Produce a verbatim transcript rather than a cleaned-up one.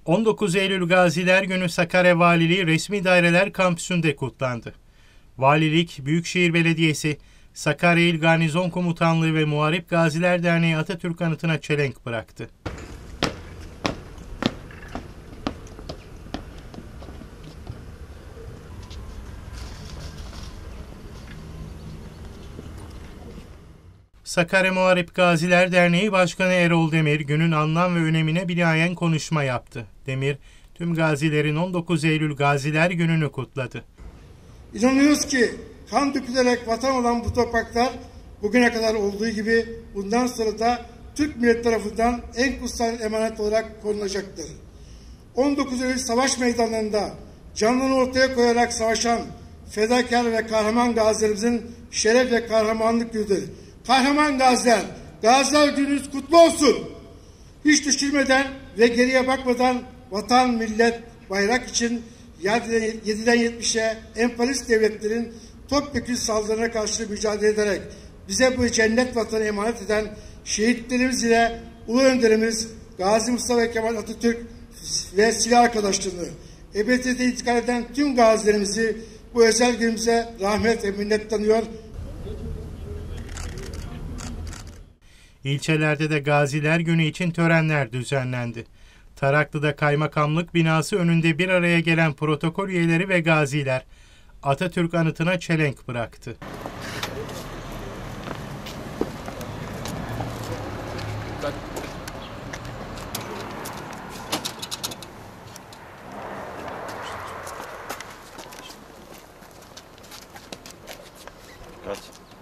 on dokuz Eylül Gaziler Günü Sakarya Valiliği Resmi Daireler Kampüsü'nde kutlandı. Valilik, Büyükşehir Belediyesi, Sakarya İl Garnizon Komutanlığı ve Muharip Gaziler Derneği Atatürk anıtına çelenk bıraktı. Sakarya Muharip Gaziler Derneği Başkanı Erol Demir, günün anlam ve önemine binaen konuşma yaptı. Demir, tüm gazilerin on dokuz Eylül Gaziler Günü'nü kutladı. İnanıyoruz ki kan dökülerek vatan olan bu topraklar bugüne kadar olduğu gibi bundan sonra da Türk milleti tarafından en kutsal emanet olarak korunacaktır. on dokuz Eylül savaş meydanlarında canlarını ortaya koyarak savaşan fedakar ve kahraman gazilerimizin şeref ve kahramanlık günüdür. Kahraman gaziler, Gaziler Gününüz kutlu olsun. Hiç düşürmeden ve geriye bakmadan vatan, millet, bayrak için yediden yetmişe emperyalist devletlerin topyekün saldırılarına karşı mücadele ederek bize bu cennet vatanı emanet eden şehitlerimiz ile Ulu Önderimiz Gazi Mustafa Kemal Atatürk ve silah arkadaşlarını ebediyete intikal eden tüm gazilerimizi bu özel günümüze rahmet ve minnet tanıyor. İlçelerde de Gaziler Günü için törenler düzenlendi. Taraklı'da Kaymakamlık binası önünde bir araya gelen protokol üyeleri ve gaziler Atatürk anıtına çelenk bıraktı. Kaç?